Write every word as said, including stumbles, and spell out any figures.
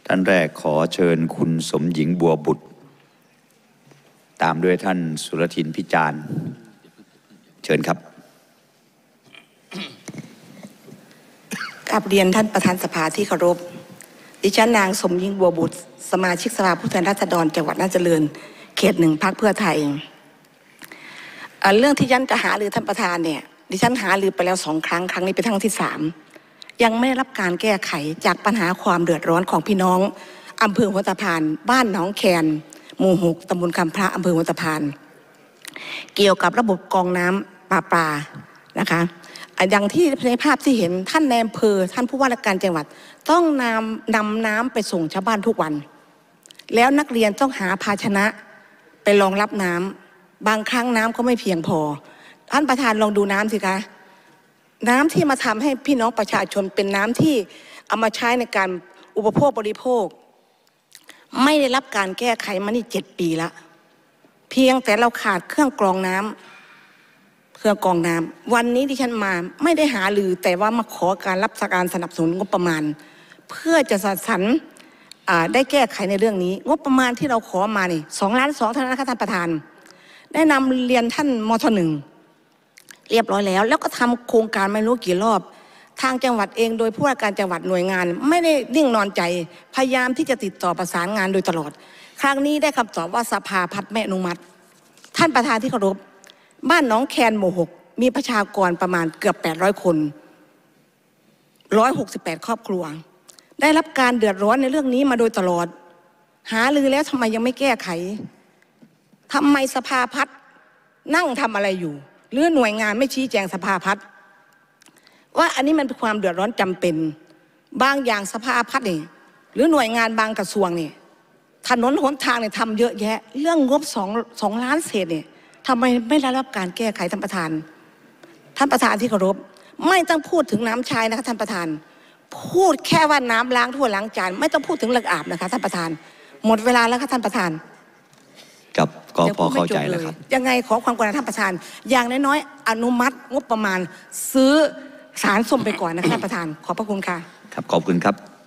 ท่านแรกขอเชิญคุณสมหญิงบัวบุตรตามด้วยท่านสุรทินพิจารณ์เชิญครับกราบเรียนท่านประธานสภาที่เคารพดิฉันนางสมหญิงบัวบุตรสมาชิกสภาผู้แทนราษฎรจังหวัดราชบุรีเขตหนึ่งพรรคเพื่อไทยเรื่องที่ฉันจะหารือท่านประธานเนี่ยดิฉันหารือไปแล้วสองครั้งครั้งนี้เป็นครั้งที่สามยังไม่ได้รับการแก้ไขจากปัญหาความเดือดร้อนของพี่น้องอำเภอหัวตะพานบ้านหนองแคนหมู่หกตำบลคำพระอำเภอหัวตะพานเกี่ยวกับระบบกรองน้ำประปานะคะอย่างที่ในภาพที่เห็นท่านในอำเภอท่านผู้ว่าราชการจังหวัดต้องนำนำน้ำไปส่งชาวบ้านทุกวันแล้วนักเรียนต้องหาภาชนะไปรองรับน้ำบางครั้งน้ำก็ไม่เพียงพอท่านประธานลองดูน้ำสิคะน้ำที่มาทำให้พี่น้องประชาชนเป็นน้ำที่เอามาใช้ในการอุปโภคบริโภคไม่ได้รับการแก้ไขมานี่เจ็ดปีละเพียงแต่เราขาดเครื่องกรองน้ำเครื่องกรองน้ำวันนี้ที่ฉันมาไม่ได้หารือแต่ว่ามาขอการรับการสนับสนุนงบประมาณเพื่อจะจัดสรรได้แก้ไขในเรื่องนี้งบประมาณที่เราขอมานี่สองล้านสองเท่านั้นนะคะท่านประธานได้นำเรียนท่านมทหนึ่งเรียบร้อยแล้วแล้วก็ทำโครงการไม่รู้กี่รอบทางจังหวัดเองโดยผู้ว่าการจังหวัดหน่วยงานไม่ได้นิ่งนอนใจพยายามที่จะติดต่อประสานงานโดยตลอดครั้งนี้ได้คำตอบว่าสภาพัฒน์ไม่อนุมัติท่านประธานที่เคารพบ้านหนองแคนหมู่หกมีประชากรประมาณเกือบแปดร้อยคนร้อยหกสิบแปดครอบครัวได้รับการเดือดร้อนในเรื่องนี้มาโดยตลอดหาลือแล้วทำไมยังไม่แก้ไขทำไมสภาพัฒน์นั่งทำอะไรอยู่หรือหน่วยงานไม่ชี้แจงสภาพัฒน์ว่าอันนี้มันเป็นความเดือดร้อนจำเป็นบางอย่างสภาพัฒน์นี่หรือหน่วยงานบางกระทรวงนี่ถนนหนทางเนี่ยทำเยอะแยะเรื่องงบสองสองล้านเศษเนี่ยทำไมไม่ได้รับการแก้ไขท่านประธานท่านประธานที่เคารพไม่ต้องพูดถึงน้ำใช้นะคะท่านประธานพูดแค่ว่าน้ำล้างถ้วยล้างจานไม่ต้องพูดถึงเรื่องอาบนะคะท่านประธานหมดเวลาแล้วค่ะท่านประธานกับก็พอเข้าใจแล้วครับยังไงขอความกรุณาท่านประธานอย่างน้อยๆอนุมัติงบประมาณซื้อสารส้มไปก่อนนะคะท่านประธานขอบพระคุณค่ะครับขอบคุณครับ